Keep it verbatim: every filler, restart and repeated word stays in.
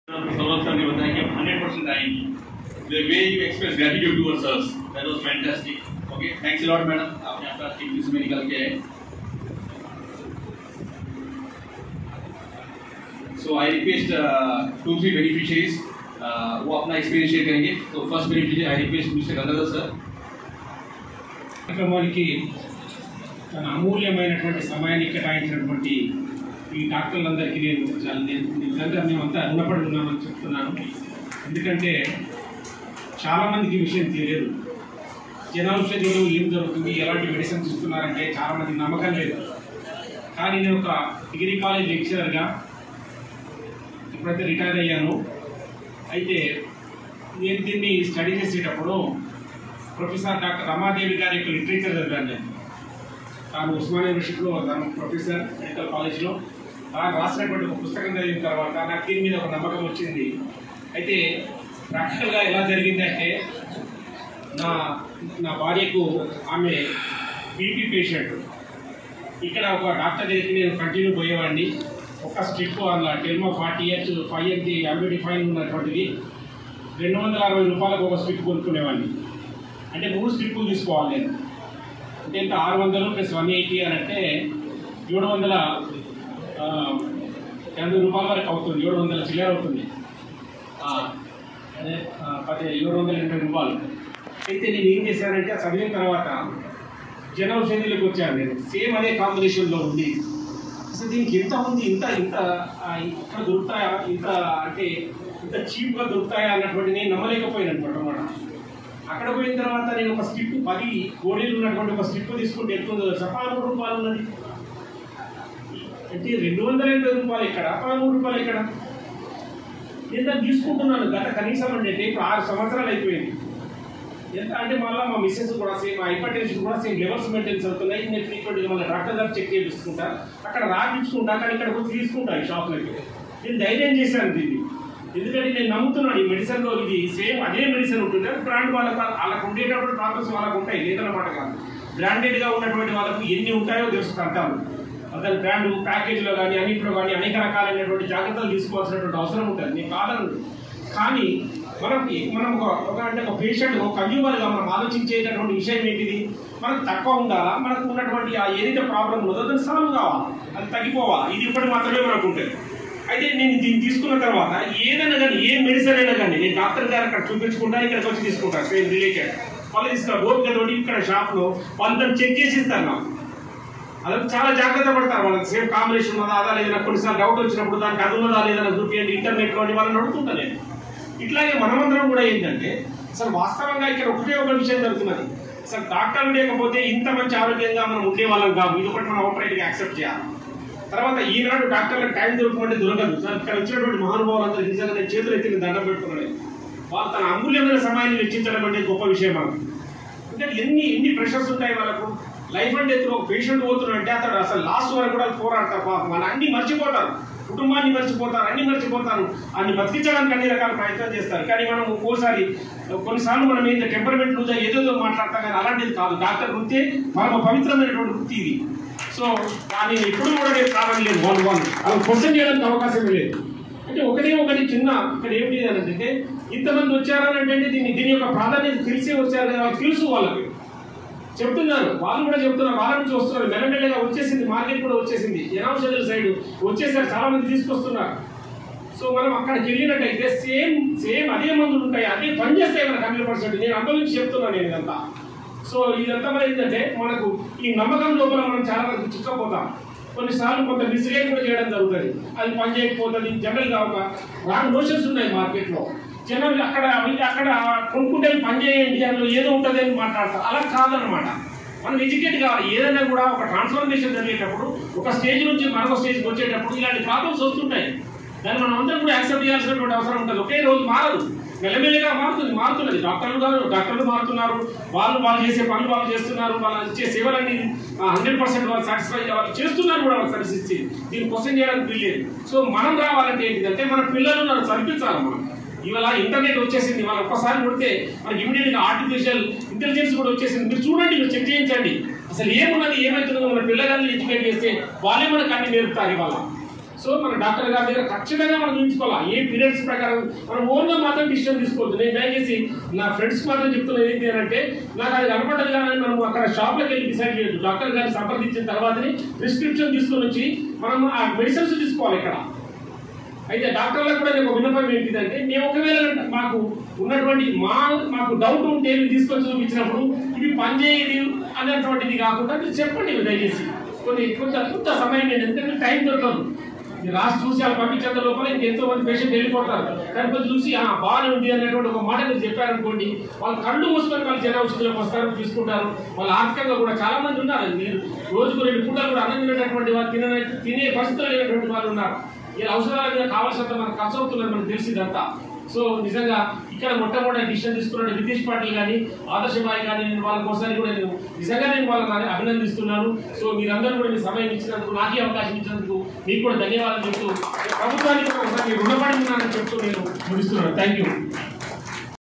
Saurabh sir ने बताया कि हम हंड्रेड परसेंट आएंगे. The way you express gratitude towards us, that was fantastic. Okay, thanks a lot, madam. आपने अपना टीम से निकल के आए. So I request uh, two three beneficiaries. uh, वो अपना एक्सपीरियंस शेयर करेंगे. तो first beneficiary I request mister Gangadhar sir. కార్యక్రమానికి తన అమూల్యమైనటువంటి సమయాన్ని కేటాయించినటువంటి ఈ డాక్టర్లందరికీ నేను చాలా నేను నిజంగా మేమంతా రుణపడి ఉన్నామని చెప్తున్నాను. ఎందుకంటే చాలామందికి విషయం తెలియదు. జనౌషధిలో ఏం జరుగుతుంది, ఎలాంటి మెడిసిన్స్ ఇస్తున్నారంటే చాలామందికి నమ్మకం లేదు. కానీ నేను ఒక డిగ్రీ కాలేజ్ లెక్చరర్గా ఇప్పుడైతే రిటైర్ అయ్యాను. అయితే నేను దీన్ని స్టడీ చేసేటప్పుడు ప్రొఫెసర్ డాక్టర్ రమాదేవి గారి యొక్క లిటరేచర్ చదివాను. నేను తాను ఉస్మానియా యూనివర్సిటీలో తను ప్రొఫెసర్ మెడికల్ కాలేజ్లో తాను రాసినటువంటి ఒక పుస్తకం చదివిన తర్వాత నాకు దీని మీద ఒక నమ్మకం వచ్చింది. అయితే ప్రాక్టికల్గా ఎలా జరిగిందంటే నా నా భార్యకు ఆమె బీపీ పేషెంట్. ఇక్కడ ఒక డాక్టర్ దగ్గరికి నేను కంటిన్యూ పోయేవాడిని. ఒక స్ట్రిప్ అలా టెర్మో ఫార్టీ ఇయర్స్ ఫైవ్ ఎంటీ ఎంబీడీ ఫైన్ ఉన్నటువంటిది రెండు వందల అరవై రూపాయలకు ఒక స్ట్రిప్ కొనుక్కునేవాడిని. అంటే మూడు స్ట్రిప్పులు తీసుకోవాలి నేను. అంటే ఇంకా ఆరు వందలు ప్లస్ వన్ ఎయిటీ అని అంటే ఏడు వందల ఎనభై రూపాయల వరకు అవుతుంది. ఏడు వందల చిల్లర అవుతుంది. అదే పది ఏడు వందల ఎనభై రూపాయలు. అయితే నేను ఏం చేశానంటే చదివిన తర్వాత జనౌషధిలోకి వచ్చాను. నేను సేమ్ అదే కాంబినేషన్లో ఉంది. అసలు దీనికి ఎంత ఉంది, ఇంత ఇంత ఇక్కడ దొరుకుతాయా, ఇంత అంటే ఇంత చీప్గా దొరుకుతాయా అన్నటువంటి నేను నమ్మలేకపోయాను అనమాట. అక్కడ పోయిన తర్వాత నేను ఒక స్ట్రిప్ పది గోడీలు ఉన్నటువంటి ఒక స్ట్రిప్ తీసుకుంటే ఎంత ఉందో పదమూడు రూపాయలు ఉన్నది. అంటే రెండు వందల ఎనభై రూపాయలు ఎక్కడ, పదమూడు రూపాయలు ఎక్కడ. నేను దాన్ని తీసుకుంటున్నాను గత కనీసం అంటే ఇప్పుడు ఆరు సంవత్సరాలు అయిపోయింది. ఎంత అంటే మళ్ళీ మా మిస్సెస్ కూడా సేమ్, మా హైపర్ టెన్షన్ కూడా సేమ్ లెవెల్స్ మెయింటెన్స్ అవుతున్నాయి. నేను ఫ్రీక్వెంట్గా మళ్ళీ డాక్టర్ గారు చెక్ చేయించుకుంటా, అక్కడ రాపించుకుంటా, కానీ ఇక్కడ వచ్చి తీసుకుంటా ఈ షాప్లకి. నేను ధైర్యం చేశాను దీన్ని. ఎందుకంటే నేను నమ్ముతున్నాను ఈ మెడిసిన్లో ఇది సేమ్ అదే మెడిసిన్ ఉంటుంది. బ్రాండ్ వాళ్ళకి వాళ్ళకు ఉండేటప్పుడు ప్రాబ్లమ్స్ వాళ్ళకు ఉంటాయి, లేదన్నమాట కాదు. బ్రాండెడ్గా ఉన్నటువంటి వాళ్ళకు ఎన్ని ఉంటాయో తెలుసు అంటాను. అతని బ్రాండ్ ప్యాకేజ్లో కానీ అన్నింటిలో కానీ అనేక రకాలైనటువంటి జాగ్రత్తలు తీసుకోవాల్సినటువంటి అవసరం ఉంటుంది. నేను కాదను. కానీ మనకి మనం ఒక అంటే ఒక పేషెంట్ ఒక కన్జ్యూమర్గా మనం ఆలోచించేటటువంటి విషయం ఏంటిది, మనకు తక్కువ ఉండాలా, మనకు ఉన్నటువంటి ఆ ఏదైతే ప్రాబ్లం ఉందో దాన్ని సాల్వ్ కావాలి, అది తగ్గిపోవాలి. ఇది ఇప్పటి మాత్రమే మనకు ఉంటుంది. అయితే నేను దీన్ని తీసుకున్న తర్వాత ఏదైనా కానీ ఏ మెడిసిన్ అయినా కానీ నేను డాక్టర్ గారు అక్కడ చూపించుకుంటా, ఇక్కడికి వచ్చి తీసుకుంటాను సేమ్ రిలేటెడ్. వాళ్ళు ఇస్తారు ఓపికతోటి ఇక్కడ షాప్లో వాళ్ళు దాన్ని చెక్ చేసి ఇస్తారు నాకు. అలా చాలా జాగ్రత్త పడతారు. వాళ్ళకి సేమ్ కాంబినేషన్ ఉన్నదా అదా లేదన్నా, కొన్నిసార్లు డౌట్ వచ్చినప్పుడు దానికి అది ఉన్నదా లేదన్నా చూపించండి ఇంటర్నెట్లో అని వాళ్ళని అడుగుతుంటా నేను. ఇట్లాగే మనమందరం కూడా ఏంటంటే అసలు వాస్తవంగా ఇక్కడ ఒకటే ఒక విషయం జరుగుతున్నది. అసలు డాక్టర్లు లేకపోతే ఇంత మంచి ఆరోగ్యంగా మనం ఉండేవాళ్ళం కాదు. ఇది ఒకటి మనం అవుట్రైట్గా యాక్సెప్ట్ చేయాలి. తర్వాత ఈనాడు డాక్టర్లకు టైం దొరకమంటే దొరకదు. సార్ ఇక్కడ వచ్చినటువంటి మహానుభావులందరూ నిజంగా నేను చేతులు ఎత్తి నేను దండం పెట్టుకున్నాను. వాళ్ళు తన అమూల్యమైన సమయాన్ని వెచ్చించడం అంటే గొప్ప విషయం మనకు. అంటే ఎన్ని ఎన్ని ప్రెషర్స్ ఉంటాయి వాళ్ళకు. లైఫ్ అండ్ డెత్ ఒక పేషెంట్ పోతున్నాడంటే అతడు అసలు లాస్ట్ వరకు కూడా పోరాడతారు. వాళ్ళు అన్ని మర్చిపోతారు, కుటుంబాన్ని మర్చిపోతారు, అన్ని మర్చిపోతారు. అన్ని బతికించడానికి అన్ని రకాల ప్రయత్నం చేస్తారు. కానీ మనం ఒక్కోసారి కొన్నిసార్లు మనం ఏంటంటే టెంపర్మెంట్ లూజ్ ఏదేదో మాట్లాడతాం. కానీ అలాంటిది కాదు. డాక్టర్ వృత్తి పరమ పవిత్రమైనటువంటి వృత్తి ఇది. సో దాన్ని ఎప్పుడు కూడా నేను కాదనలేదు. వన్ వన్ అలా క్వశ్చన్ చేయడానికి అవకాశం లేదు. అంటే ఒకటే ఒకటి చిన్న ఇక్కడ ఏమిటి అని అంటే ఇంతమంది వచ్చారని అంటే దీన్ని దీని యొక్క ప్రాధాన్యత తెలిసే వచ్చారు కదా, తెలుసు వాళ్ళకి చెప్తున్నారు. వాళ్ళు కూడా చెప్తున్నారు, వాళ్ళ నుంచి వస్తున్నారు. మెల్లమెల్లగా వచ్చేసింది, మార్కెట్ కూడా వచ్చేసింది. జనౌషధుల సైడ్ వచ్చేసారు, చాలా మంది తీసుకొస్తున్నారు. సో మనం అక్కడికి వెళ్ళినట్టయితే సేమ్ సేమ్ అదే మందులు ఉంటాయి, అదే పని చేస్తాయి మనకు హండ్రెడ్ పర్సెంట్. నేను అందరి నుంచి చెప్తున్నాను నేను ఇదంతా. సో ఇదంతా మరి ఏంటంటే మనకు ఈ నమ్మకం లోపల మనం చాలా వరకు చిక్కపోతాం. కొన్నిసార్లు కొంత మిస్గైడ్ కూడా చేయడం జరుగుతుంది. అది పని చేయకపోతుంది. జనరల్గా ఒక రాంగ్ నోషన్స్ ఉన్నాయి మార్కెట్లో. జనరల్ అక్కడ అక్కడ కొనుక్కుంటే పని చేయండి, అందులో ఏదో ఉంటుంది అని మాట్లాడతారు. అలా కాదనమాట. మనం ఎడ్యుకేట్ కావాలి. ఏదైనా కూడా ఒక ట్రాన్స్ఫర్మేషన్ జరిగేటప్పుడు ఒక స్టేజ్ నుంచి మరొక స్టేజ్కి వచ్చేటప్పుడు ఇలాంటి ప్రాబ్లమ్స్ వస్తుంటాయి. దాన్ని మనం అందరం కూడా యాక్సెప్ట్ చేయాల్సినటువంటి అవసరం ఉంటుంది. ఒకే రోజు మారదు, మెల్లమెల్లగా మారుతుంది మారుతున్నది. డాక్టర్లు కాదు, డాక్టర్లు మారుతున్నారు. వాళ్ళు వాళ్ళు చేసే పనులు వాళ్ళు చేస్తున్నారు. వాళ్ళు ఇచ్చే సేవలన్నీ హండ్రెడ్ పర్సెంట్ వాళ్ళు సాటిస్ఫై వాళ్ళు చేస్తున్నారు కూడా వాళ్ళు సర్వీస్ ఇచ్చి. దీన్ని క్వశ్చన్ చేయడానికి వీల్లేదు. సో మనం రావాలంటే ఏంటిదంటే మన పిల్లలు నన్ను చదివించాలి. మనం ఇవాళ ఇంటర్నెట్ వచ్చేసింది. వాళ్ళు ఒక్కసారి కొడితే మనకి ఇమీడియట్గా ఆర్టిఫిషియల్ ఇంటెలిజెన్స్ కూడా వచ్చేసింది. మీరు చూడండి, మీరు చెక్ చేయించండి అసలు ఏమున్నది, ఏమవుతుందో మన పిల్లగాన్ని ఎడ్యుకేట్ చేస్తే వాళ్ళే మనకు అన్ని నేర్పుతారు ఇవాళ. సో మన డాక్టర్ గారి దగ్గర ఖచ్చితంగా మనం చూపించుకోవాలి. ఏ పీరియడ్స్ ప్రకారం మనం ఓన్గా మాత్రం డిసిషన్ తీసుకోవద్దు. నేను దయచేసి నా ఫ్రెండ్స్ మాత్రం చెప్తున్నది ఏంటి అంటే, నాకు అది కనపడదు కానీ మనం అక్కడ షాప్లోకి వెళ్ళి డిసైడ్ చేయొద్దు. డాక్టర్ గారిని సంప్రదించిన తర్వాతని ప్రిస్క్రిప్షన్ తీసుకొని వచ్చి మనం ఆ మెడిసిన్స్ తీసుకోవాలి ఇక్కడ. అయితే డాక్టర్లకు కూడా నేను ఒక విన్నపం ఏంటిదంటే, మేము ఒకవేళ మాకు ఉన్నటువంటి మా మాకు డౌట్ ఉంటే మీరు తీసుకొని చూపించినప్పుడు ఇవి పనిచేయదు అన్నటువంటిది కాకుండా మీరు చెప్పండి దయచేసి. కొన్ని కొంత కొంత సమయం నేను ఎందుకంటే టైం దొరకదు. మీరు రాసి చూసి అలా పంపించేంత లోపల ఇంకెంతో మంది పేషెంట్ వెళ్ళిపోతారు. కానీ కొంచెం చూసి బాగానే ఉంది అనేటువంటి ఒక మాట మీరు చెప్పారనుకోండి, వాళ్ళు కళ్ళు మూసుకొని వాళ్ళు జన ఔషధులకు వస్తారు, తీసుకుంటారు. వాళ్ళు ఆర్థికంగా కూడా చాలా మంది ఉన్నారు. మీరు రోజుకు రెండు పూటలు కూడా అన్నం తినేటటువంటి వాళ్ళు తినే తినే పరిస్థితులు లేనటువంటి వాళ్ళు ఉన్నారు. ఈ ఔషధాల మీద కావాల్సినంత మనకు ఖర్చు అవుతున్నది మనకు తెలిసిందంతా. సో నిజంగా ఇక్కడ మొట్టమొదటి డిసిషన్ తీసుకున్న నితీష్ పాటిల్ కానీ ఆదర్శబాయ్ కానీ నేను వాళ్ళ కోసారి కూడా నేను నిజంగా నేను వాళ్ళని అభినందిస్తున్నాను. సో మీరందరూ కూడా మీ సమయం ఇచ్చినందుకు, నాకే అవకాశం ఇచ్చినందుకు మీకు కూడా ధన్యవాదాలు చెప్తూ ప్రభుత్వానికి ఒకసారి రుణపడి ఉన్నానని చెప్తూ నేను ముగిస్తున్నాను. Thank you.